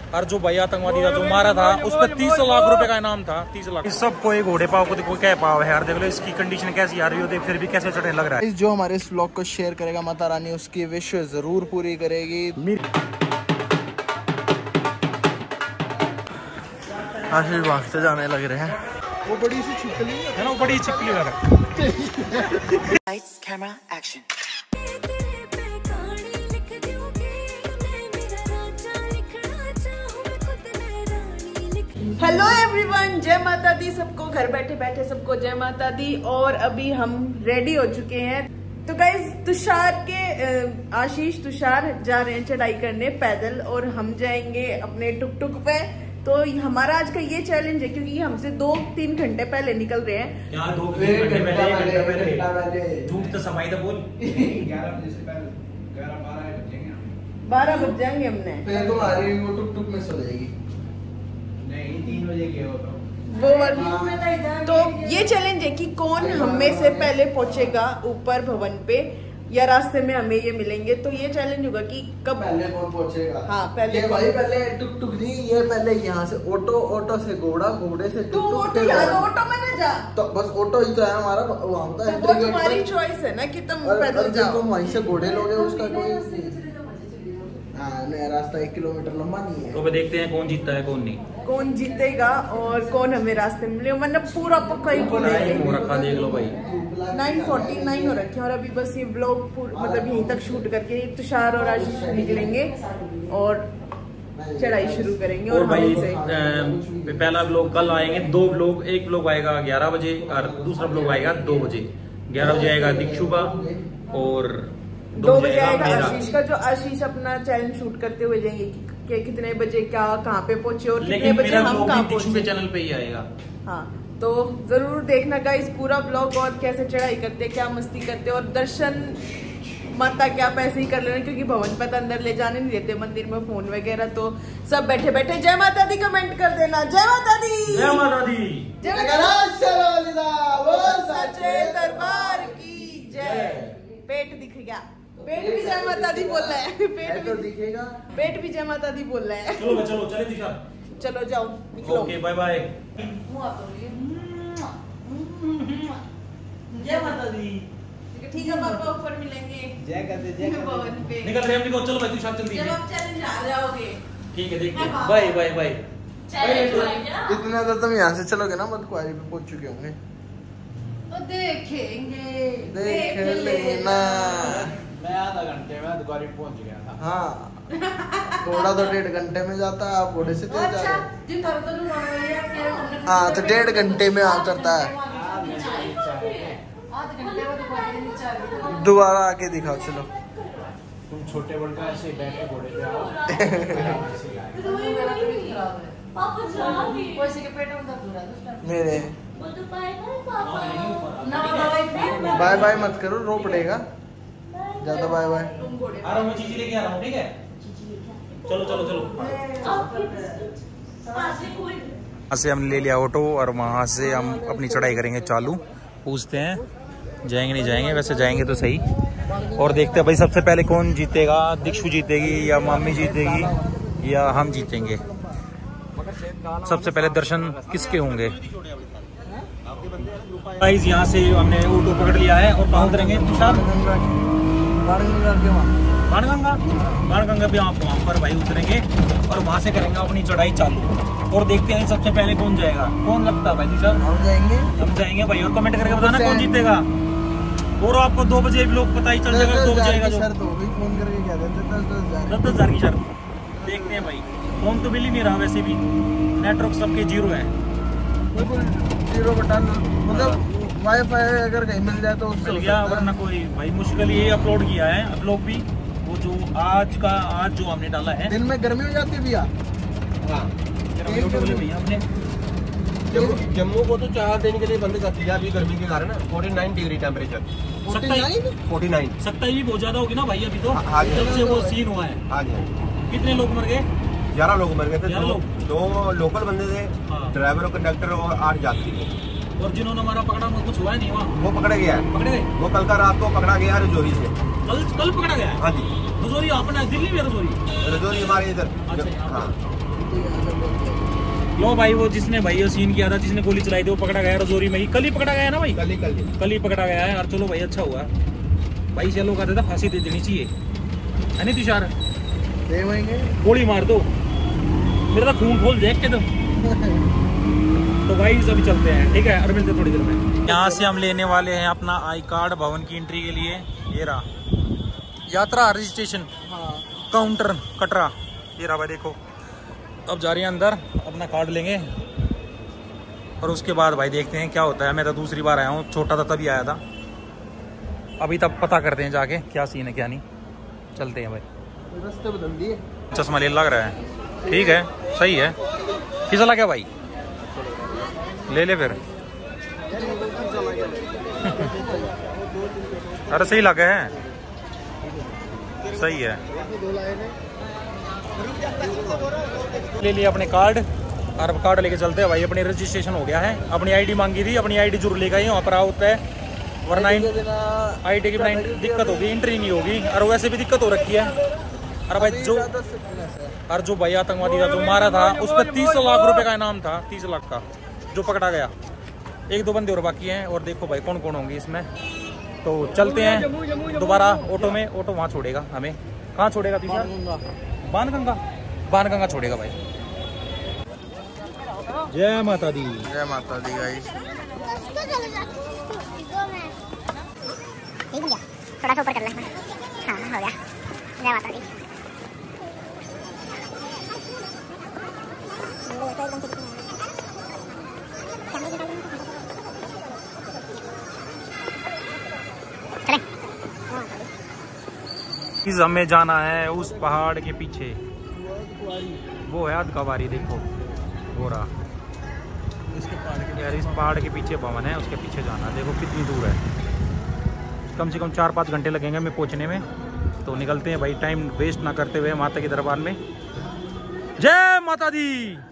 और जो भाई आतंकवादी था जो मारा था उस पर 30 लाख रुपए का इनाम था। 30 लाख। इस सबको एक घोड़े पाव को देखो क्या पाव है यार, देख लो इसकी कंडीशन कैसी आ रही हो, फिर भी कैसे चढ़ने लग रहा है। जो हमारे इस व्लॉग को शेयर करेगा माता रानी उसकी विश जरूर पूरी करेगी। आशीष भागते जाने लग रहे हैं। वो बड़ी सी छिपकली है ना, वो बड़ी छिपकली वाला। Lights, camera, action. Hello everyone, जय माता दी सबको, घर बैठे बैठे सबको जय माता दी। और अभी हम रेडी हो चुके हैं। तो गाइज तुषार के आशीष तुषार जा रहे हैं चढ़ाई करने पैदल और हम जाएंगे अपने टुक टुक पे। तो हमारा आज का ये चैलेंज है क्योंकि हमसे 2-3 घंटे पहले निकल रहे हैं। क्या 2-3 घंटे पहले? झूठ तो सफाई तो बोल। 11 बजे से पहले 12 बज जाएंगे हमने। फिर तुम्हारी वो टुक टुक में सो जाएगी। नहीं 3 बजे के हो वो तो ये चैलेंज है कि कौन हम में से पहले पहुंचेगा ऊपर भवन पे या रास्ते में हमें ये मिलेंगे। तो ये चैलेंज होगा कि कब पहले कौन पहुंचेगा। हाँ पहले भाई पहले टुक टुक नहीं, ये पहले यहाँ से ऑटो, ऑटो से घोड़ा, घोड़े से तू ऑटो में ना जा। तो बस ऑटो ही तो है हमारा वहाँ का। वो तुम्हारी चॉइस है ना कि तुम पैदल जाओ। तुम वहीं से घोड़े लोगे उसका कोई नया रास्ता 1 किलोमीटर लंबा नहीं है। तो देखते हैं कौन जीतता है कौन नहीं, कौन जीतेगा और कौन हमें रास्ते में मिले। मतलब पूरा पक्का ही हो रखा, देख लो भाई 9:49 हो रखे और अभी बस ये व्लॉग मतलब यहीं तक शूट करके तुषार और आशीष निकलेंगे और चढ़ाई शुरू करेंगे। और भाई पहला व्लॉग कल आएंगे, 2 व्लॉग, एक व्लॉग आएगा 11 बजे और दूसरा व्लॉग आएगा 2 बजे। 11 बजे आएगा दीक्षु का और 2 बजे आएगा आशीष का। जो आशीष अपना चैलेंज शूट करते हुए जाएंगे कि कितने बजे क्या कहाँ पे पहुंचे और कितने बजे हम कहाँ पहुंचे। चैनल पे ही आएगा। हाँ तो जरूर देखना गाइस पूरा ब्लॉग और कैसे चढ़ाई करते, क्या मस्ती करते और दर्शन माता क्या पैसे ही कर लेना क्योंकि भवन पे तो अंदर ले जाने नहीं देते मंदिर में फोन वगैरह। तो सब बैठे बैठे जय माता दी कमेंट कर देना। जय माता दी, जय माता दी, सच्चे दरबार की जय। पेट दिख गया, पेट भी जय माता दी बोल रहा है। पेट भी दिखेगा, पेट भी जय माता दी बोल रहा है। चलो चलो चले दिखा, चलो जाओ निकलो। Okay bye bye. जय माता दी। ठीक है पापा ऊपर मिलेंगे। जय करते जय भवन पे निकल रहे हम, निकल चलो भाई तू साथ चल दी। जब आप चैलेंज आ जाओगे ठीक है, देखते हैं। Bye bye bye. इतना तो तुम यहाँ से चलोगे ना मत क्वारी पे पहुंच चुके होंगे। देखेंगे, देख लेना। मैं आधा घंटे में दुकान पहुंच गया था। हाँ घोड़ा तो 1.5 घंटे में जाता है, आप घोड़े से तेज जा रहे हो। हाँ तो 1.5 घंटे में आ करता है। दोबारा आके दिखाओ चलो। तुम छोटे बड़का ऐसे बैठे घोड़े पे आओ। मेरे बाय बाय मत करो, रो पड़ेगा ज्यादा। Bye bye. आ रहा हूँ, चीजी लेके आ रहा हूँ, ठीक है। चलो चलो चलो। वहाँ से हमने ले लिया ऑटो और वहाँ से हम अपनी चढ़ाई करेंगे चालू। पूछते हैं जाएंगे नहीं जाएंगे, वैसे जाएंगे तो सही। और देखते हैं भाई सबसे पहले कौन जीतेगा, दीक्षु जीतेगी या मम्मी जीतेगी या हम जीतेंगे। सबसे पहले दर्शन किसके होंगे। गाइस यहाँ से हमने ऑटो पकड़ लिया है और कहाँ उतरेंगे तुषार? बाणगंगा भी वहाँ पर भाई उतरेंगे और वहाँ से करेंगे अपनी चढ़ाई चालू। और देखते हैं सबसे पहले कौन जाएगा, कौन लगता है भाई तुषार? हम जाएंगे भाई। और कमेंट करके बताना कौन जीतेगा। और आपको 2 बजे लोग पता ही चल जाएगा 2 बजे आएगा। 10,000 की शर्त। देखते हैं भाई, फोन तो मिल ही नहीं रहा, वैसे भी नेटवर्क सबके 0 है। 0 बटन मतलब वाईफाई अगर कहीं मिल जाए तो उससे मिल गया, वरना कोई भाई मुश्किल। ये अपलोड किया है, अपलोड भी वो जो आज जो हमने डाला है। दिन में गर्मी हो जाती है भैया। हाँ हमने जम्मू को तो 4 दिन के लिए बंद कर दिया अभी गर्मी के कारण। 49 डिग्री टेम्परेचर। 49 27 भी बहुत ज्यादा होगी ना भाई अभी तो। हाँ जब से वो सीन हुआ है। हाँ जी। कितने लोग मर गए? 11 लोग मर गए थे। 2 लोकल बंदे थे, ड्राइवर और कंडक्टर और 8 यात्री थे। और जिन्होंने हमारा पकड़ा कुछ हुआ नहीं वहाँ? वो पकड़े गया है। पकड़े गए? वो कल का रात को पकड़ा गया रजौरी से। कल पकड़ा गया? हाँ जी। रजौरी अपना दिल्ली में? रजौरी हमारे इधर। हाँ लो भाई, वो जिसने भाई ये सीन किया था, जिसने गोली चलाई थी, वो पकड़ा गया रजौरी में ही। कल ही पकड़ा गया ना भाई? कल ही पकड़ा गया है यार। चलो भाई अच्छा हुआ भाई, चलो कहते था फांसी दे देनी चाहिए, है नहीं तुषार? देंगे, गोली मार दो, मेरा तो खून खोल देख के तो। तो भाई अभी चलते हैं, ठीक है, और मिलते थोड़ी देर में। यहाँ से हम लेने वाले हैं अपना आई कार्ड भवन की एंट्री के लिए। ये रहा यात्रा रजिस्ट्रेशन काउंटर कटरा, ये रहा भाई देखो। अब जा रहे हैं अंदर, अपना कार्ड लेंगे और उसके बाद भाई देखते हैं क्या होता है। मैं तो दूसरी बार आया हूँ, छोटा था तभी आया था। अभी तब पता करते हैं जाके क्या सीन है क्या नहीं। चलते हैं भाई। रास्ते बदल दिए, चश्मा ले लग रहा है, ठीक है, सही है। किस लगा भाई? ले ले फिर। अरे सही लगा है, सही है। ले लिया अपने कार्ड, और कार्ड लेके चलते हैं भाई। अपनी रजिस्ट्रेशन हो गया है, अपनी आईडी मांगी थी, अपनी आईडी जरूर लेकर आई। वहाँ पर होता है, वरना आईडी की दिक्कत होगी, एंट्री नहीं होगी। और वैसे भी दिक्कत हो रखी है। अरे भाई जो भाई आतंकवादी था जो मारा था, उस पर 30 लाख रुपए का इनाम था, 30 लाख का, जो पकड़ा गया। 1-2 बंदे और बाकी हैं, और देखो भाई कौन कौन होंगे इसमें। तो चलते हैं दोबारा ऑटो में। ऑटो वहाँ छोड़ेगा हमें। कहाँ छोड़ेगा तुषार? बाणगंगा छोड़ेगा भाई। जय माता दी। जय माता दी गाइस। थोड़ा सा ऊपर कर लेना। हाँ हो गया। जय माता दी। हमें जाना है उस पहाड़ के पीछे, वो है अधकवारी, देखो हो रहा यार। इस पहाड़ के पीछे भवन है, उसके पीछे जाना है। देखो कितनी दूर है, कम से कम 4-5 घंटे लगेंगे हमें पहुंचने में। तो निकलते हैं भाई, टाइम वेस्ट ना करते हुए माता के दरबार में। जय माता दी।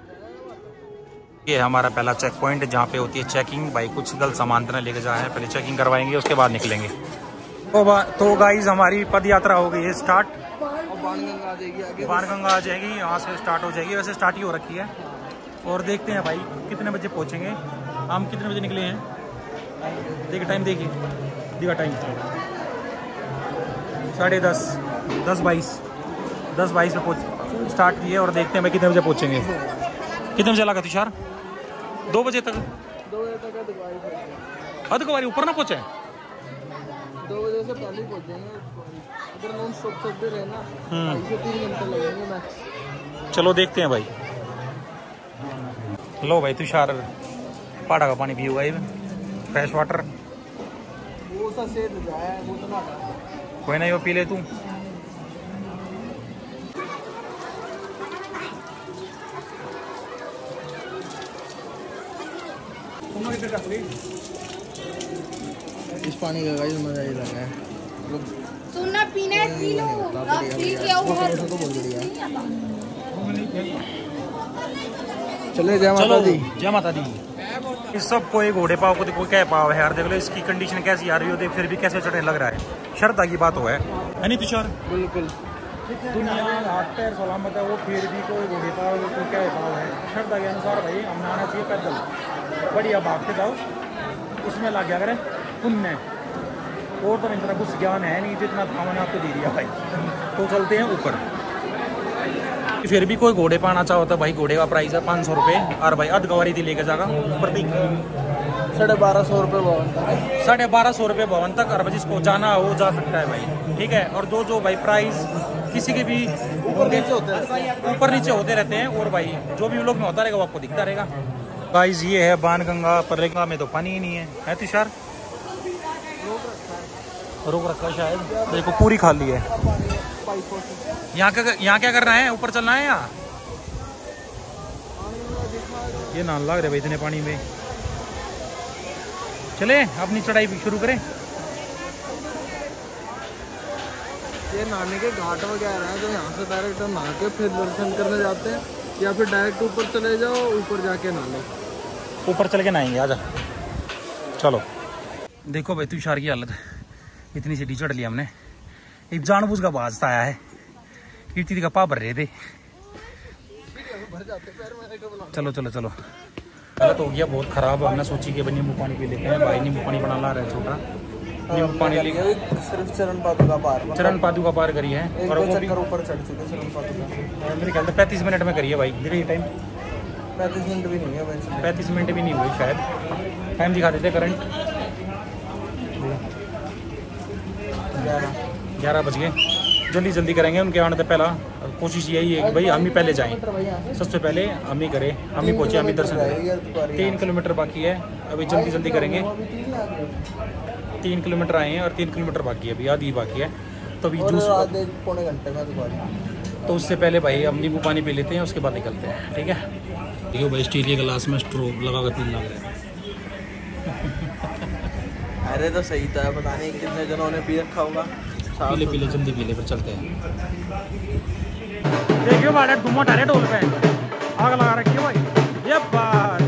ये हमारा पहला चेक पॉइंट है, जहाँ पे होती है चेकिंग। भाई कुछ गलत सामान तो नहीं लेके जाए हैं, पहले चेकिंग करवाएंगे, उसके बाद निकलेंगे। तो गाइज हमारी पद यात्रा हो गई है स्टार्ट। बाणगंगा आ जाएगी, यहाँ से स्टार्ट हो जाएगी। वैसे स्टार्ट ही हो रखी है। और देखते हैं भाई कितने बजे पहुँचेंगे। हम कितने बजे निकले हैं? देखिए टाइम, देखिए दिखा टाइम 10:30, 10:22 पे पहुँच स्टार्ट किए। और देखते हैं भाई कितने बजे पहुँचेंगे। कितने बजे लगा तुषार? 2 बजे तक। अधकवारी ऊपर ना पहुँचे? 2 बजे से पहले ही पहुंचेंगे। अगर नॉन स्टॉप चलते रहे ना, 2-3 घंटे लगेंगे मैक्स। चलो देखते हैं भाई। लो भाई तुषार पहाड़ा का पानी पिएगा, ये फ्रेश वाटर। वो सा सेट जाए, वो तो ना कोई नहीं, वो पी ले तू। इस पानी का गाइस मजा ही लगा है। सुनना पीना है पी लो, आप पी के आओ घर। चले जय माता दी। जय माता दी। इस सब को एक घोड़े पाव को देखो क्या पाव है यार। देख लो इसकी कंडीशन कैसी आ रही हो, देख फिर भी कैसे चढ़ने लग रहा है। श्रद्धा की बात हो है नहीं तुषार? बिल्कुल। दुनिया हाथ पैर सलामत है, वो फिर भी कोई घोड़े पाव कोई क्या पाव है। श्रद्धा के अनुसार भाई हमने आना चाहिए पैदल, बढ़िया भागते जाओ, उसमें लग गया करें पुण्य। और तो इतना कुछ ज्ञान है नहीं, जितना था मैंने आपको दे दिया भाई। तो चलते हैं ऊपर। फिर भी कोई घोड़े पाना चाहो तो भाई घोड़े का प्राइस है 500 रुपये। और भाई अधगवारी थी लेके जाएगा प्रतीक 1250 रुपये भवन तक। 1250 रुपये भवन तक। और जिसको जाना हो जा सकता है भाई, ठीक है। और जो भाई प्राइस किसी के भी ऊपर नीचे होते रहते हैं। और भाई जो भी लोग में होता रहेगा वो आपको दिखता रहेगा। गाइस ये है बाणगंगा, पर गंगा में तो पानी ही नहीं है तुषार? रोक रखा है शायद, देखो पूरी खाली है। यहाँ क्या करना है? ऊपर चलना है यहाँ? ये ना लग रहा भाई इतने पानी में। चले अपनी चढ़ाई शुरू करें। ये नहाने के घाट वगैरह हैं, तो यहाँ से डायरेक्ट नहा के फिर दर्शन करने जाते हैं, या फिर डायरेक्ट ऊपर चले जाओ, ऊपर जाके नहा लो। ऊपर चल के नहाएंगे, आजा चलो। देखो भाई तुषार की हालत, इतनी सीढ़ी चढ़ लिया हमने। एक जानबूझ का बाजता आया है, इतनी का पा भर रहे थे। चलो चलो चलो। गलत हो गया, बहुत खराब। हमने सोची कि नींबू पानी पी लेते हैं। भाई नींबू पानी बना ला रहे छोटा, नींबू पानी लेके सिर्फ चरण पादुका पार करी है और वो भी ऊपर चढ़ चुके चरण पादुका। मेरे ख्याल से 35 मिनट में करी है भाई। मेरे टाइम 35 मिनट भी नहीं है भाई, 35 मिनट भी नहीं हुई शायद। टाइम दिखा देते करंट 11 बज गए। जल्दी जल्दी करेंगे उनके आने से पहला। कोशिश यही है कि भाई हम ही पहले जाएं, सबसे पहले हम ही करें, हम ही पहुँचे, हम ही दर्शन करें। 3 किलोमीटर बाकी है अभी, जल्दी जल्दी करेंगे। 3 किलोमीटर आए हैं और 3 किलोमीटर बाकी है अभी, आधी बाकी है। तो अभी जूस पौने घंटे में तो उससे पहले भाई हम नींबू पानी पी लेते हैं, उसके बाद निकलते हैं। ठीक है। देखिए भाई स्टील के गिलास में स्ट्रो लगा कर पीने लग रहा है। अरे तो सही था, पता नहीं कितने जनों ने पी रखा होगा। पीले पीले जल्दी पीले फिर चलते हैं। देखियो बाड़ा डुमा टारे ढोल पे आग लगा रखी है भाई। ये बात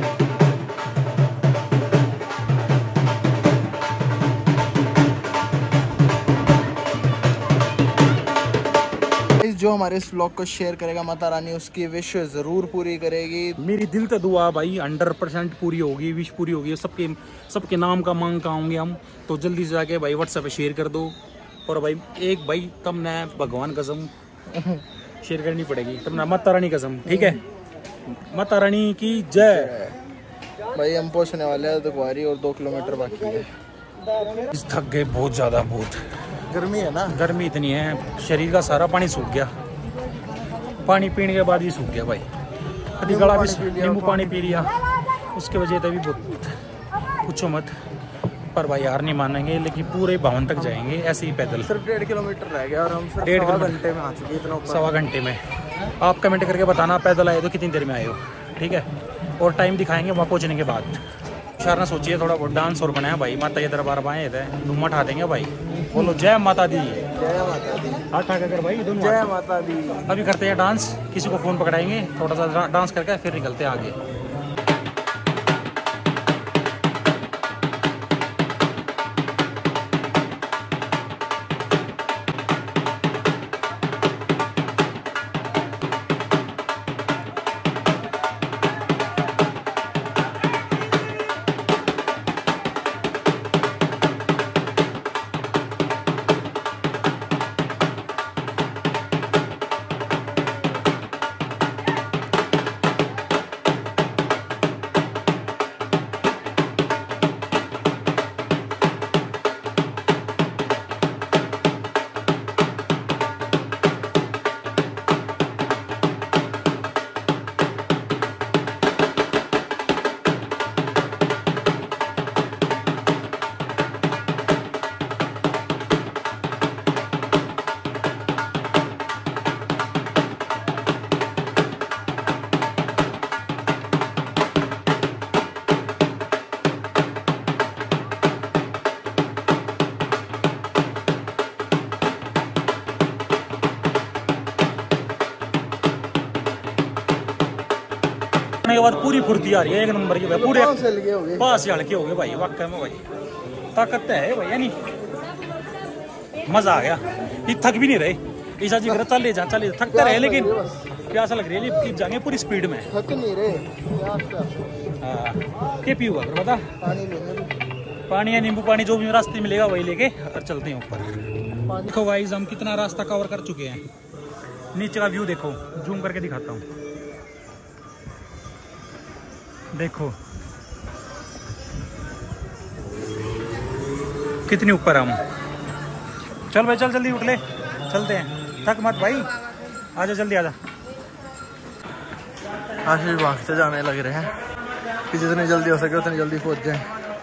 जो हमारे इस व्लॉग को शेयर करेगा माता रानी उसकी विश जरूर पूरी करेगी। मेरी दिल से दुआ भाई 100% पूरी होगी, विश पूरी होगी। सबके नाम का मांग का होंगे हम। तो जल्दी से जाके भाई व्हाट्सएप पे शेयर कर दो। और भाई एक भाई तुमने भगवान कसम शेयर करनी पड़ेगी, तुमने माता रानी कसम। ठीक है, माता रानी की जय। भाई हम पहुंचने वाले हैं दुखवारी और 2 किलोमीटर बाकी है। थक गए बहुत ज़्यादा, बहुत गर्मी है ना, गर्मी इतनी है, शरीर का सारा पानी सूख गया। पानी पीने के बाद भी सूख गया भाई। कभी गला भी नींबू पानी पी लिया, उसके वजह से भी बहुत पूछो मत। पर भाई यार नहीं मानेंगे, लेकिन पूरे भवन तक जाएंगे ऐसे ही पैदल। सिर्फ 1.5 किलोमीटर रह गया और हम सिर्फ 1.5 घंटे में आ चुके हैं। इतना सवा घंटे में। आप कमेंट करके बताना पैदल आए तो कितनी देर में आए हो। ठीक है, और टाइम दिखाएंगे वहाँ पहुँचने के बाद। शारना सोचिए थोड़ा बहुत डांस और बनाया भाई। माता के दरबार आए थे, धूम उठा देंगे भाई। बोलो जय माता दी। जय माता दी। हाथ उठा कर भाई दोनों। जय माता दी। अभी करते हैं डांस, किसी को फ़ोन पकड़ाएंगे, थोड़ा सा डांस करके फिर निकलते हैं आगे। के बाद पूरी फुर्ती आ रही है, एक नंबर की भाई। पूरे पास से हल्के हो गए भाई, वाकई में भाई ताकत है भाई। यानी मजा आ गया, ये थक भी नहीं रहे। ईसा जी चले जा चले, थकते रहे लेकिन प्यासा लग रही है, जाएंगे पूरी स्पीड में। थक नहीं रहे। हाँ, क्या पीऊंगा बता? पानी या नींबू पानी जो भी रास्ते मिलेगा वही लेके और चलते हैं ऊपर। देखो गाइस हम कितना रास्ता कवर कर चुके हैं। नीचे का व्यू देखो, जूम करके दिखाता हूँ। देखो कितनी ऊपर हम। चल भाई चल, जल्दी उठ ले, चलते हैं। थक मत भाई, आजा जल्दी आजा। आशीष भागते जाने लग रहे हैं कि जितनी जल्दी हो सके उतनी जल्दी पहुंच जाए।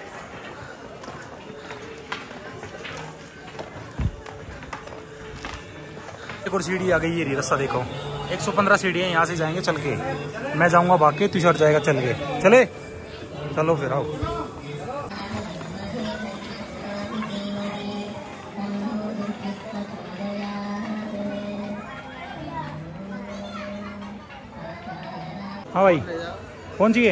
एक और सीढ़ी आ गई, ये रही रास्ता देखो। 115 सीढ़ियाँ, यहाँ से जाएंगे चल के। मैं जाऊंगा भाग के, तुषार जाएगा चल के। चले चलो फिर आओ। हाँ भाई पहुंचिए।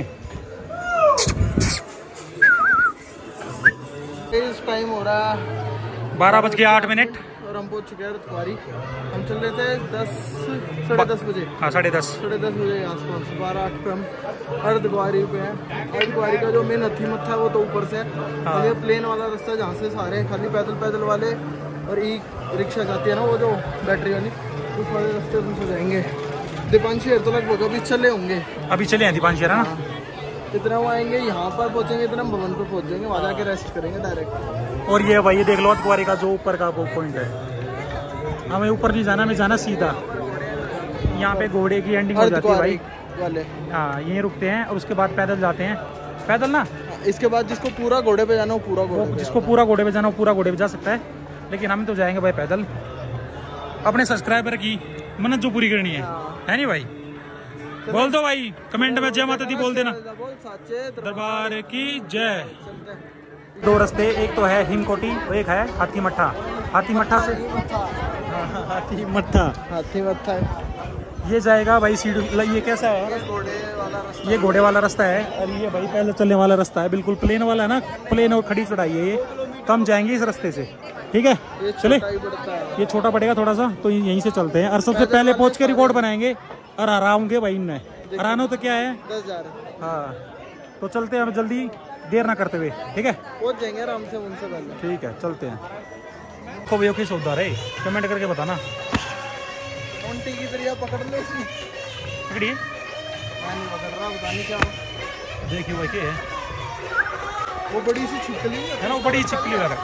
इस टाइम हो रहा 12:08। और हम पहुंच चुके हैं अर्धकुंवारी। हम चल रहे थे 10-10:30 बजे। हाँ 10:30 बजे के आसपास। 12-8 पे हम अर्धकुंवारी पे हैं। अर्धकुंवारी का जो मेन हथी मत्था है वो तो ऊपर से है। हाँ। ये प्लेन वाला रास्ता जहाँ से सारे खाली पैदल वाले और ई रिक्शा जाती है ना, वो जो बैटरी वाली, उस वाले रास्ते से जाएंगे। दीपांशहर तो लगभग अभी चले होंगे। अभी चले हैं दीपांशहर है ना। इतना वो आएंगे, यहाँ पर पहुँचेंगे, इतना हम भवन पर पहुँच जाएंगे, वहाँ जाके रेस्ट करेंगे डायरेक्ट। और ये भाई ये देख लो अर्धकुंवारी का जो ऊपर का वो पॉइंट है। हमें ऊपर नहीं जाना, हमें जाना सीधा। यहाँ पे घोड़े की एंडिंग हो जाती है भाई वाले। हाँ यहीं रुकते हैं और उसके बाद पैदल जाते हैं। पैदल ना, इसके बाद जिसको पूरा घोड़े पे जाना हो पूरा घोड़े, जिसको पूरा घोड़े पे जाना हो पूरा घोड़े पे जा सकता है, लेकिन हम तो जाएंगे भाई पैदल। अपने सब्सक्राइबर की मन्नत जो पूरी करनी है नहीं भाई? बोल दो भाई कमेंट में जय माता दी बोल देना। दरबार की जय। 2 रास्ते, एक तो है हिमकोटी और एक है हाथी मट्ठा। हाथी मट्ठा से हाथी मट्ठा ये जाएगा भाई सीढ़ी। ये कैसा है? ये घोड़े वाला रास्ता है और ये भाई पहले चलने वाला रास्ता है, बिल्कुल प्लेन वाला है ना, प्लेन और खड़ी चढ़ाई है ये। तो हम जाएंगे इस रास्ते से, ठीक है? चले, ये छोटा पड़ेगा थोड़ा सा, तो यहीं से चलते हैं। और सबसे पहले पहुंच के रिकॉर्ड बनाएंगे और हराऊंगे भाई इनने। हरानो तो क्या है 10,000। हाँ तो चलते हैं हम जल्दी, देर ना करते हुए, ठीक है? पहुंच जाएंगे आराम से उनसे पहले। ठीक है चलते हैं। को भैया किस उद्धार है कमेंट करके बताना। उल्टी की तरह पकड़ लो इसमें। पकड़िए। नहीं पकड़ रहा, पता नहीं क्या हो। देखिए भाई क्या है वो बड़ी सी छिपकली है ना, वो बड़ी छिपकली वाला।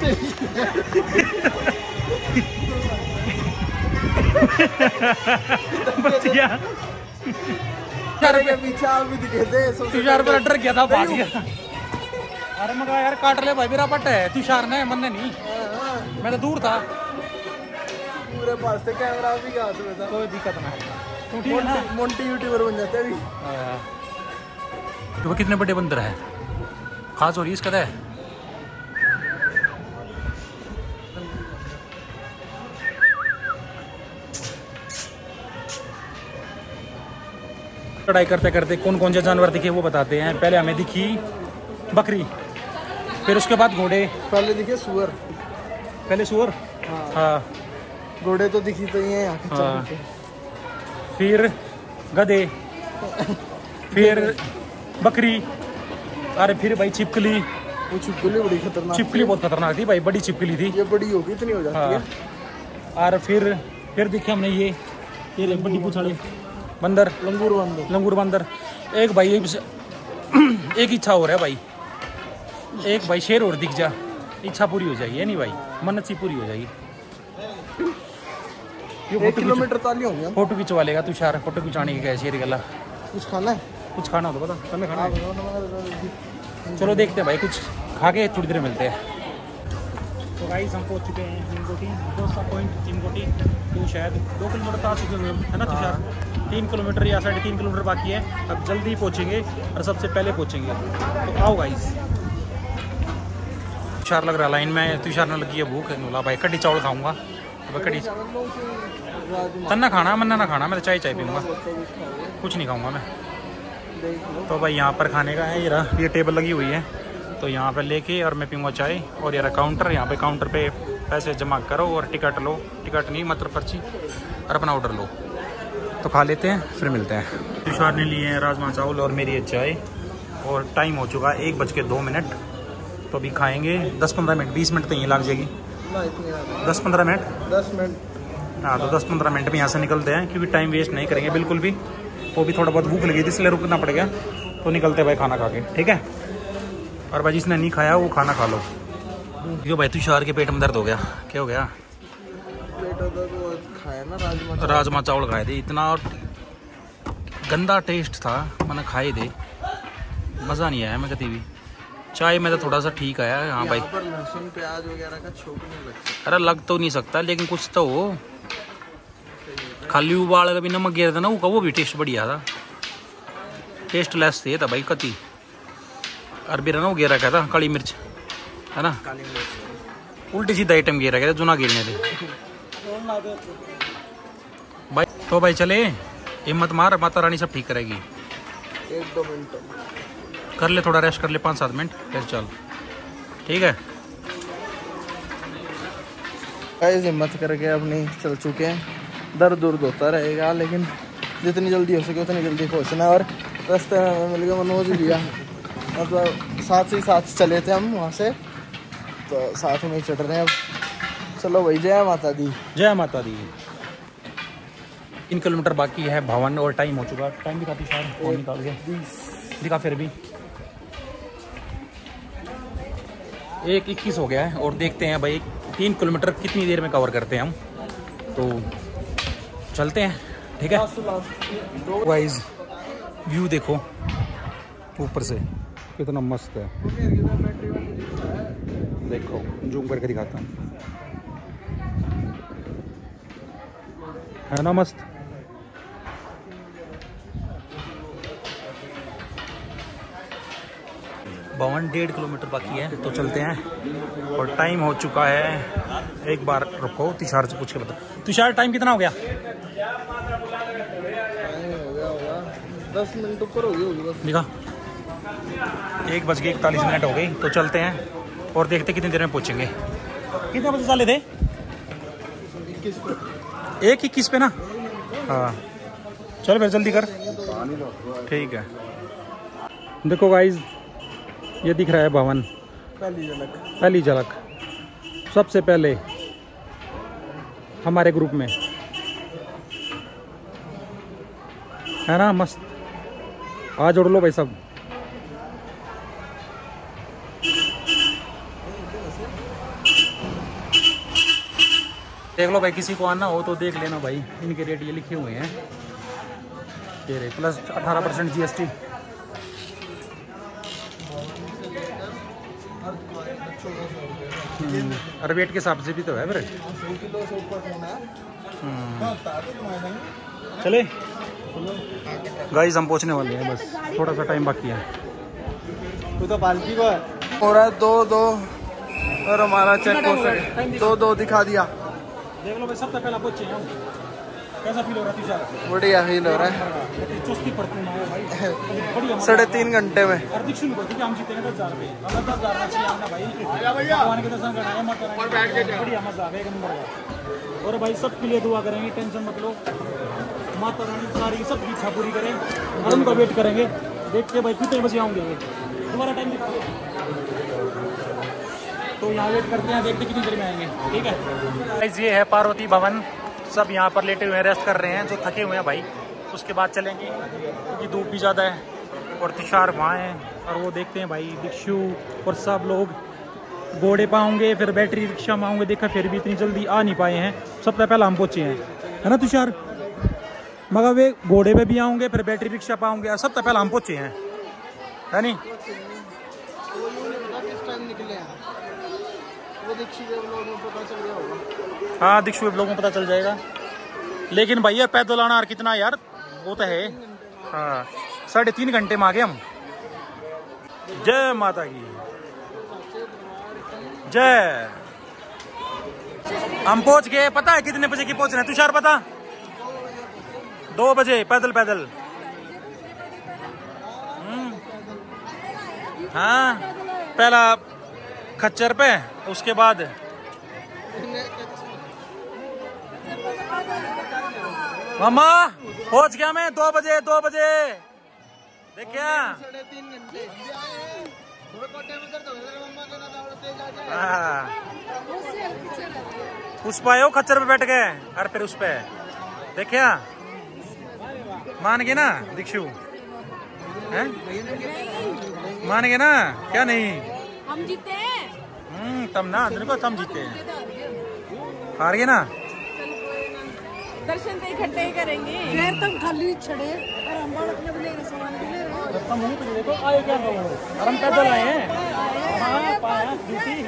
बच गया। पीछे आप भी दिखे थे। तुषार पर डर गया था, भाग गया। अरे मगर यार काट ले भाई, मेरा पट है। तुषार ने मन ने नहीं, मैं तो दूर था। पूरे पास से कैमरा भी हाथ में था। कोई दिक्कत ना, तू ठीक है ना? मोंटी यूट्यूबर बन जाते अभी। वो कितने बड़े बंदर है, खास हो रही इसका है। चढ़ाई करते करते कौन कौन से जानवर दिखे वो बताते हैं। पहले हमें दिखी बकरी, फिर उसके बाद घोड़े, पहले दिखे सुअर। पहले सुअर, हाँ घोड़े तो दिखी तो ही है यहाँ के। हाँ। फिर गधे, फिर बकरी, अरे फिर भाई छिपकली। वो छिपकली बड़ी खतरनाक, छिपकली बहुत खतरनाक थी भाई, बड़ी छिपकली थी। ये बड़ी होगी इतनी हो जाती है। और फिर दिखे हमने ये बड़ी पूछड़े बंदर, लंगूर बंदर। एक भाई एक इच्छा हो रहा है भाई, एक भाई शेर और दिख जा, इच्छा पूरी हो जाएगी है नहीं भाई, मन्नत सी पूरी हो जाएगी। 1 किलोमीटर ताली हो गया। फोटो खिंचवा लेगा तुषार, फोटो खिंचाने की क्या शेर गला। कुछ खाना है? कुछ खाना हो तो बता, तुम्हें खाना है? चलो देखते हैं भाई, कुछ खा के थोड़ी देर मिलते हैं। तो गाइस हम पहुंच चुके हैं हिमकोटी, दूसरा पॉइंट हिमकोटी। तो शायद 2 किलोमीटर तो आ चुके हैं ना तुषार? 3 किलोमीटर या 3.5 किलोमीटर बाकी है। अब जल्दी पहुंचेंगे और सबसे पहले पहुंचेंगे। तो आओ गाइस। तुषार लग रहा लाइन में, तुषार ने लगी है भूख। नूला भाई कड़ी चावल खाऊंगा, कड़ी तन्ना खाना, मन्ना ना खाना, मैं तो चाय पीऊँगा, कुछ नहीं खाऊंगा मैं। तो भाई यहाँ पर खाने का है, ये टेबल लगी हुई है, तो यहाँ पे लेके और मैं पीऊँगा चाय। और ये काउंटर, यहाँ पे काउंटर पे पैसे जमा करो और टिकट लो, टिकट नहीं मतलब पर्ची, और अपना ऑर्डर लो। तो खा लेते हैं फिर मिलते हैं। तुषार ने लिए हैं राजमा चावल और मेरी है चाय, और टाइम हो चुका है 1:02। तो अभी खाएंगे 10-15 मिनट, 20 मिनट तो यहीं लग जाएगी। 10-15 मिनट, 10 मिनट। हाँ तो 10-15 मिनट में यहाँ से निकलते हैं, क्योंकि टाइम वेस्ट नहीं करेंगे बिल्कुल भी। वो भी थोड़ा बहुत भूख लगी थी इसलिए रुकना पड़ गया। तो निकलते भाई खाना खा के, ठीक है? और भाई जिसने नहीं खाया वो खाना खा लो। क्यों भाई तुषार के पेट में दर्द हो गया? क्या हो गया? खाया ना राजमा चावल खाए थे, इतना गंदा टेस्ट था, मैंने खाए थे, मज़ा नहीं आया मैं कभी भी। चाय में तो थोड़ा सा ठीक आया। हाँ भाई लहसुन प्याज वगैरह का छोक नहीं लगता। अरे लग तो नहीं सकता, लेकिन कुछ तो हो। खाली उबाल कभी नमक गिरा था ना वो भी टेस्ट बढ़िया था, टेस्ट लेस थे था भाई कति। अरबी ना वो गिरा क्या था, काली मिर्च है ना, उल्टी सीधा आइटम गिरा क्या था, जुना गिरने थे भाई। तो भाई चले, हिम्मत मार, माता रानी सब ठीक करेगी। 1-2 मिनट कर ले, थोड़ा रेस्ट कर ले, 5-7 मिनट फिर चल, ठीक है? गाइस हिम्मत करके अपनी चल चुके हैं। दर्द उर्द होता रहेगा लेकिन जितनी जल्दी हो सके उतनी जल्दी पहुँचना। और रास्ते में हमें मिल गया मनोज लिया, मतलब साथ ही साथ चले थे हम वहाँ से, तो साथ में ही चढ़ रहे हैं अब। चलो भाई, जय माता दी। जय माता दी। 3 किलोमीटर बाकी है भवन और टाइम हो चुका। टाइम भी काफ़ी शायद फोन निकाल के दिखा, फिर भी 1:21 हो गया है। और देखते हैं भाई 3 किलोमीटर कितनी देर में कवर करते हैं हम, तो चलते हैं। ठीक है गाइस, व्यू देखो ऊपर से कितना मस्त है। देखो जूम करके दिखाता हूँ, है ना मस्त। बावन 1.5 किलोमीटर बाकी है, तो चलते हैं। और टाइम हो चुका है, एक बार रुको तुषार से पूछ के बता। तुषार टाइम कितना हो गया? 10 मिनट ऊपर हो गई होगी बस। दिखा 1:41 हो गई, तो चलते हैं और देखते कितनी देर में पहुंचेंगे। कितने बजे चले थे? 1:21 पे ना। हाँ चल फिर जल्दी कर। ठीक है, देखो गाइज ये दिख रहा है भवन, पहली झलक सबसे पहले हमारे ग्रुप में, है ना मस्त। आ जोड़ लो भाई सब। देख लो भाई, किसी को आना हो तो देख लेना भाई, इनके रेट ये लिखे हुए हैं तेरे, प्लस 18% GST। और वेट के हिसाब से भी तो है फिर। चले गाइस, हम पहुंचने वाले हैं, बस थोड़ा सा टाइम बाकी है। तू तो पालकी को हो रहा है 2-2 और हमारा चेक पोस्ट 2-2 दिखा दिया। देख लो भाई, सबसे पहला पहुंचे हैं हम। कैसा फील हो रहा है तुझे? बढ़िया फील हो रहा है। चुस्ती पड़ती है भाई, 3.5 घंटे में। और दीक्षु को क्योंकि हम जीतेंगे 10,000 रुपये, हमें 10,000 रुपये चाहिए ना भाई। भगवान के दर्शन करना है, मत बढ़िया मजा आएगा, एक नंबर का। और भाई सबके लिए दुआ करेंगे, टेंशन मत लो। माता रानी सारी सबकी इच्छा पूरी करें, और उनका वेट करेंगे। देखते भाई कितने बजे आऊँगे, तुम्हारा टाइम तो यहाँ वेट करते हैं, देखते कितनी देर में आएंगे। ठीक है, ये है पार्वती भवन। सब यहाँ पर लेटे हुए हैं, रेस्ट कर रहे हैं, जो थके हुए हैं भाई। उसके बाद चलेंगे क्योंकि धूप भी ज़्यादा है। और तुषार वहाँ हैं, और वो देखते हैं भाई दीक्षु और सब लोग घोड़े पाओगे, फिर बैटरी रिक्शा में आऊँगे। देखा फिर भी इतनी जल्दी आ नहीं पाए हैं, सबसे पहले हम पहुँचे हैं, है ना तुषार? मगर वे घोड़े पे भी आऊँगे, फिर बैटरी रिक्शा पाऊँगे, सबसे पहले हम पहुँचे हैं, है नहीं? हाँ दीक्षु लोगों को पता चल जाएगा। लेकिन भैया पैदल आना और कितना यार, वो तो है। हाँ 3.5 घंटे में आ गए हम। जय माता की जय। हम पहुंच गए, पता है कितने बजे की पहुंच रहे हैं तुषार? पता 2 बजे पैदल पैदल। हाँ पहला खच्चर पे, उसके बाद मम्मा पहुंच गया मैं 2 बजे। देखिए उस पे आयो, खच्चर पे बैठ गए, और फिर उस पे देखिए। मान गए ना दीक्षु? हैं मान गए ना? क्या नहीं, हम जीते हैं। तम ना को तम जीते हैं, हार गए ना। दर्शन तो इकट्ठे ही करेंगे। फिर तुम खाली छड़े और हम अपने बने सामान भी ले रहे हैं। तुम मुंह पे देखो आए क्या हो, और हम पैदल आए हैं। हाँ पाया जीती।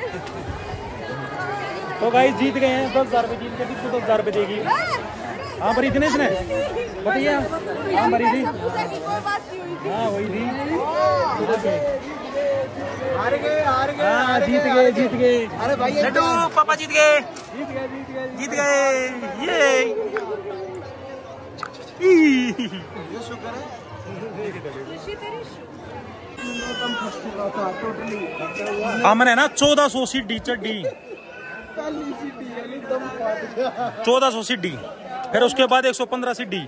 तो गाइस जीत गए हैं, 10,000 रुपये जीत के। 10,000 रुपये देगी। हाँ भरी थी ना इसने, बताइए। हाँ भरी थी, हाँ वही थी। हार गए हाँ जीत गए। अरे भाई लड्डू पापा जीत गए। ये हमने ना 1400 सीट डी। पहली सीढ़ी यानी दम फाट गया। 1400 सीढ़ी, फिर उसके बाद 115 सीढ़ी।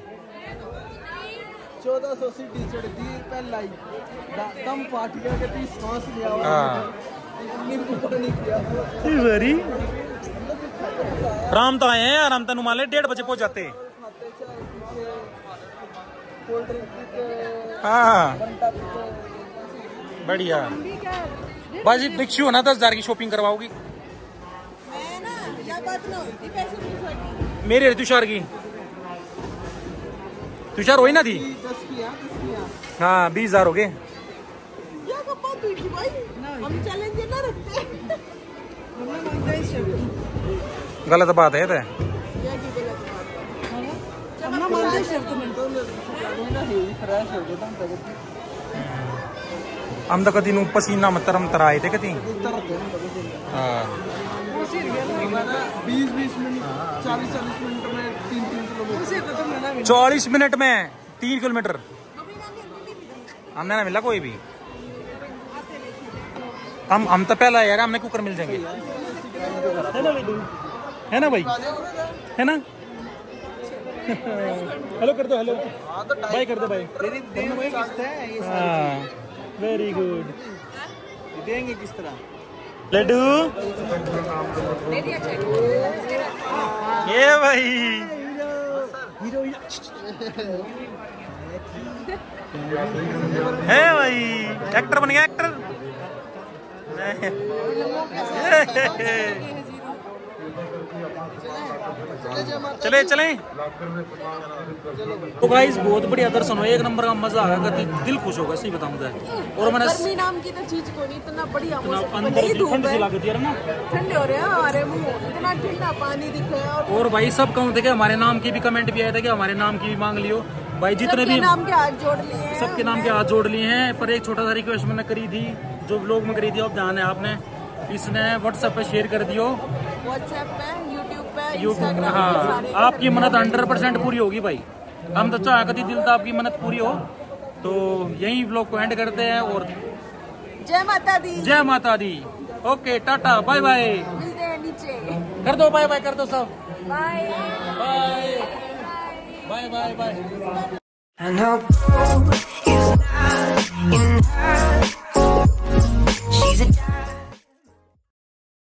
1400 सीढ़ी चढ़ दी पहला ही दम फाट गया कि ती सांस लिया हुआ। हाँ ऊपर नहीं किया। वेरी राम तो आए हैं यार, हम तनु मान ले 1:30 बजे पहुंच जाते। हाँ बढ़िया। बाजी दीक्षु ना 10,000 की शॉपिंग करवाओगी मैं ना या बात ना होती पैसे पूछवानी मेरे तुषार की। तुषार वही ना थी। 10 किया। हाँ 20,000 हो गए। या कब बात हुई थी भाई, हम चैलेंज ना रखते हमने मांगता है शब्द। गलत बात है तो क्या की गलत बात है ना, हमने मांगता है शब्द में फ्रेश हो गया था। हम तो कदी नू पसीना मत तरम तराए थे कदी। हाँ 20-20 मिनट 40-40 मिनट में 3-3 किलोमीटर। उसे तो तुम ना 40 मिनट में 3 किलोमीटर। हमने ना मिला कोई भी। हम तो पहला यार, हमें कुकर मिल जाएंगे। है ना भाई, है ना। हेलो कर दो, हेलो बाय कर दो भाई। हाँ वेरी गुड। देंगे किस तरह लड्डू ये भाई है भाई, एक्टर बन गया एक्टर। चले चले। तो गाइस बहुत बढ़िया दर्शन हो, एक नंबर का मजा आ गया, दिल खुश होगा सही बताऊं तो। और मैंने गर्मी नाम की तो चीज को नहीं, इतना बढ़िया मौसम, अंदर भले ही धूप ठंड सी है, लागती है ना। ठंडे हो रहे हैं हमारे मुंह, इतना ठंडा पानी दिख रहा है। और भाई सब कहूँ थे कि हमारे नाम की भी कमेंट भी आया था कि हमारे नाम की भी मांग लियो भाई। जितने भी नाम के हाथ जोड़ लिए हैं, सबके नाम के हाथ जोड़ लिए हैं। पर एक छोटा सा रिक्वेस्ट मैंने करी थी, जो ब्लॉग में करी थी, अब ध्यान है आपने, इसने व्हाट्सएप पे शेयर कर दियो, व्हाट्सएप पे, यूट्यूब पे, यूट्यूब। इंस्टाग्राम हाँ पे, आपकी मन्नत 100% पूरी होगी भाई। हम तो चाह कभी दिल था आपकी मन्नत पूरी हो। तो यही ब्लॉग को एंड करते हैं और जय माता दी, जय माता दी। Okay tata bye bye. मिलते हैं नीचे। कर दो बाय बाय, कर दो सब bye bye bye bye bye. I know